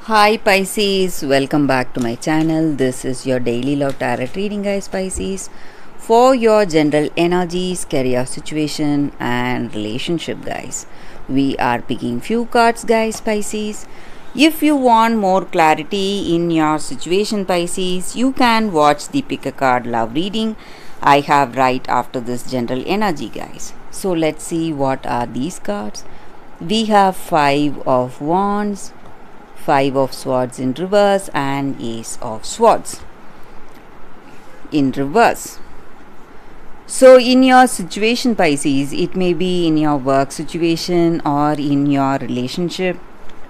Hi Pisces, welcome back to my channel. This is your daily love tarot reading, guys. Pisces, for your general energies, career situation and relationship, guys. We are picking few cards, guys. Pisces, if you want more clarity in your situation, Pisces, you can watch the pick a card love reading I have right after this general energy, guys. So let's see what are these cards. We have Five of Wands, Five of Swords in reverse and Ace of Swords in reverse. So in your situation, Pisces, it may be in your work situation or in your relationship,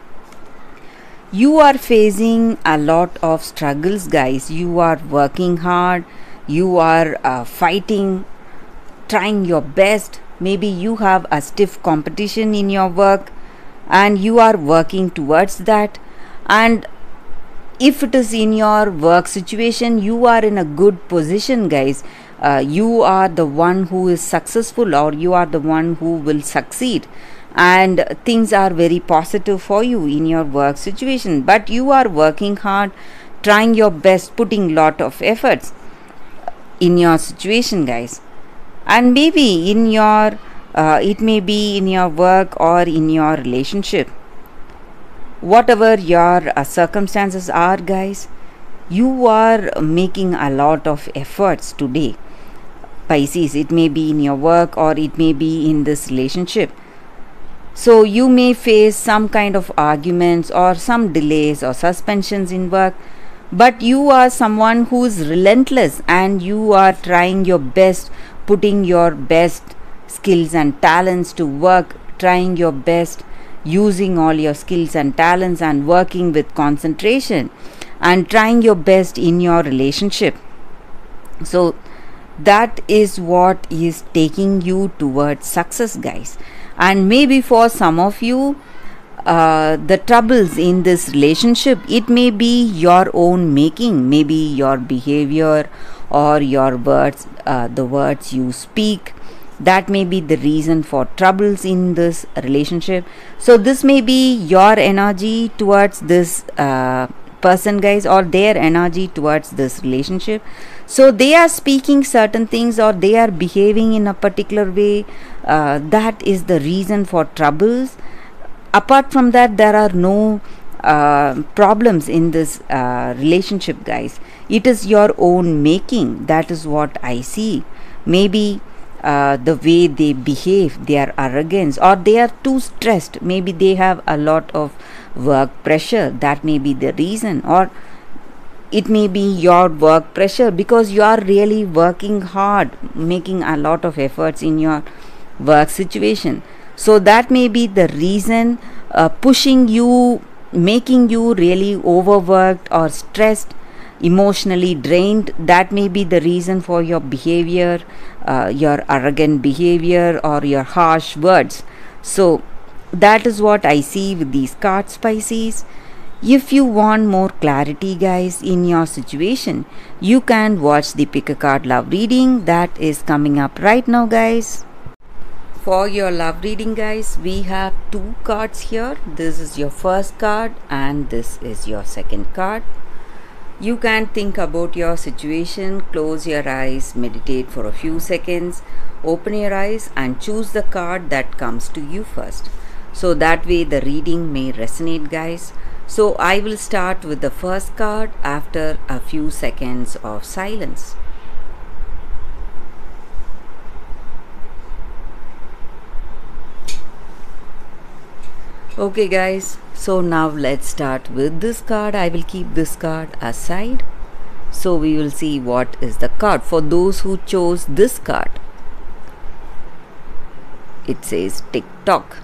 you are facing a lot of struggles, guys. You are working hard, you are fighting, trying your best. Maybe you have a stiff competition in your work and you are working towards that. And if it is in your work situation, you are in a good position, guys. You are the one who is successful, or you are the one who will succeed, and things are very positive for you in your work situation. But you are working hard, trying your best, putting lot of efforts in your situation, guys. And maybe in your it may be in your work or in your relationship, whatever your circumstances are, guys, you are making a lot of efforts today, Pisces. It may be in your work or it may be in this relationship. So you may face some kind of arguments or some delays or suspensions in work, but you are someone who is relentless and you are trying your best, putting your best skills and talents to work, trying your best, using all your skills and talents and working with concentration and trying your best in your relationship. So that is what is taking you towards success, guys. And maybe for some of you, the troubles in this relationship, it may be your own making, maybe your behavior or your words, the words you speak, that may be the reason for troubles in this relationship. So this may be your energy towards this person, guys, or their energy towards this relationship. So they are speaking certain things or they are behaving in a particular way, that is the reason for troubles. Apart from that, there are no problems in this relationship, guys. It is your own making. That is what I see. Maybe the way they behave, their arrogance, or they are too stressed. Maybe they have a lot of work pressure. That may be the reason. Or it may be your work pressure because you are really working hard, making a lot of efforts in your work situation. So that may be the reason pushing you, making you really overworked or stressed, emotionally drained. That may be the reason for your behavior, your arrogant behavior or your harsh words. So that is what I see with these cards, Pisces. If you want more clarity, guys, in your situation, you can watch the pick a card love reading that is coming up right now, guys. For your love reading, guys, we have two cards here. This is your first card and this is your second card. You can think about your situation, close your eyes, meditate for a few seconds, open your eyes and choose the card that comes to you first. So that way the reading may resonate, guys. So I will start with the first card after a few seconds of silence. Okay, guys, so now let's start with this card. I will keep this card aside. So we will see what is the card. For those who chose this card, it says TikTok.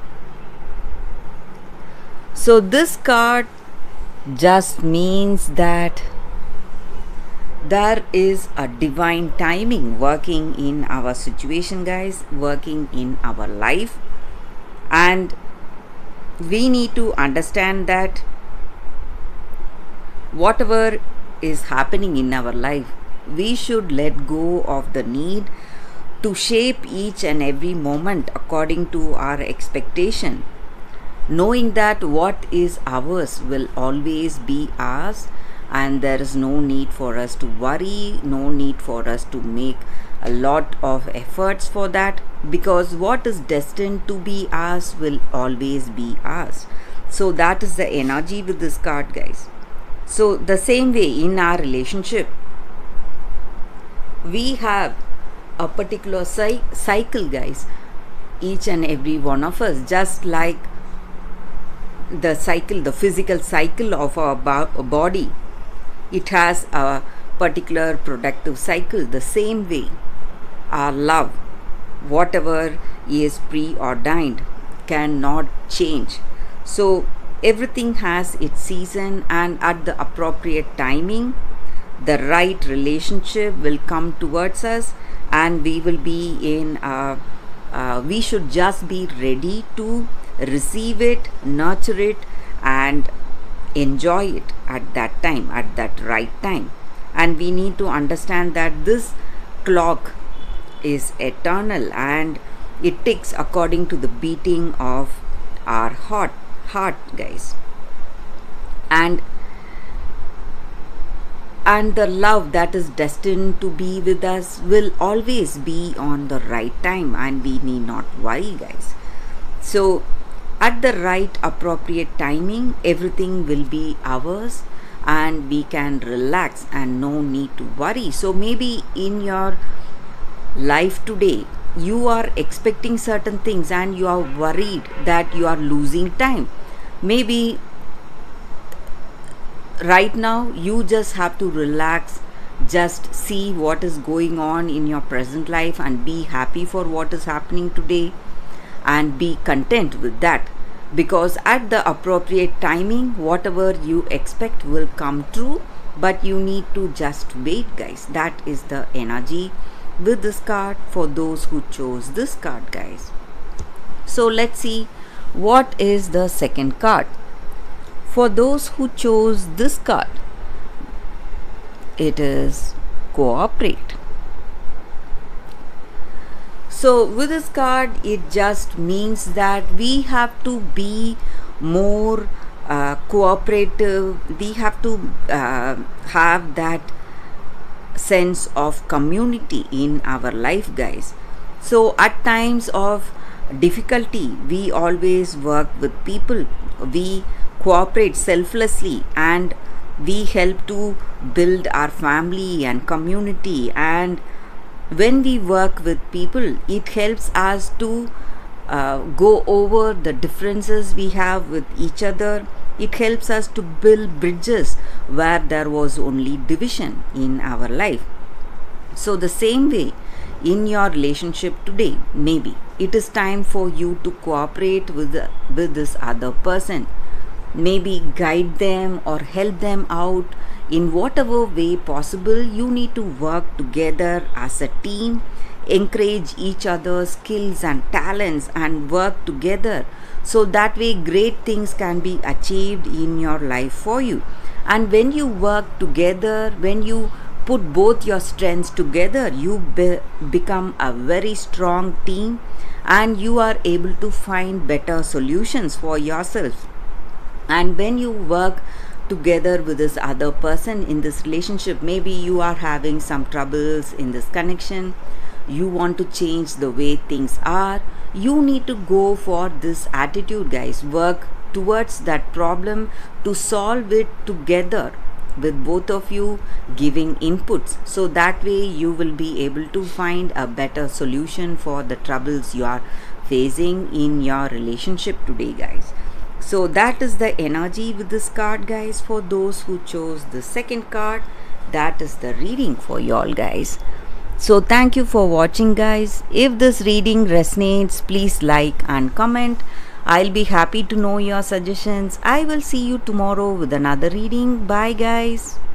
So this card just means that there is a divine timing working in our situation, guys, working in our life. And we need to understand that whatever is happening in our life, we should let go of the need to shape each and every moment according to our expectation. knowing that what is ours will always be ours, and there is no need for us to worry, no need for us to make a lot of efforts for that, because what is destined to be ours will always be ours. So that is the energy with this card, guys. So the same way in our relationship, we have a particular cycle, guys, each and every one of us, just like the cycle, the physical cycle of our body, it has a particular productive cycle. The same way our love, whatever is preordained, cannot change. So everything has its season, and at the appropriate timing the right relationship will come towards us, and we will be in we should just be ready to receive it, nurture it, and enjoy it at that time, at that right time. And we need to understand that this clock is eternal, and it ticks according to the beating of our heart, guys. And the love that is destined to be with us will always be on the right time, and we need not worry, guys. So at the right appropriate timing, everything will be ours, and we can relax and no need to worry. So maybe in your life today, you are expecting certain things and you are worried that you are losing time. Maybe right now you just have to relax, just see what is going on in your present life and be happy for what is happening today, and be content with that, because at the appropriate timing whatever you expect will come true. But you need to just wait, guys. That is the energy with this card for those who chose this card, guys. So let's see what is the second card. For those who chose this card, it is cooperate. So with this card, it just means that we have to be more cooperative. We have to have that sense of community in our life, guys. So at times of difficulty, we always work with people. We cooperate selflessly, and we help to build our family and community. And when we work with people, it helps us to go over the differences we have with each other. It helps us to build bridges where there was only division in our life. So the same way in your relationship today, maybe it is time for you to cooperate with this other person. Maybe guide them or help them out in whatever way possible. You need to work together as a team, encourage each other's skills and talents, and work together, so that way great things can be achieved in your life for you. And when you work together, when you put both your strengths together, you become a very strong team, and you are able to find better solutions for yourself. And when you work together with this other person in this relationship, maybe you are having some troubles in this connection, you want to change the way things are, you need to go for this attitude, guys. Work towards that problem to solve it together with both of you giving inputs, so that way you will be able to find a better solution for the troubles you are facing in your relationship today, guys. So that is the energy with this card, guys. For those who chose the second card, that is the reading for y'all, guys. So thank you for watching, guys. If this reading resonates, please like and comment. I'll be happy to know your suggestions. I will see you tomorrow with another reading. Bye, guys.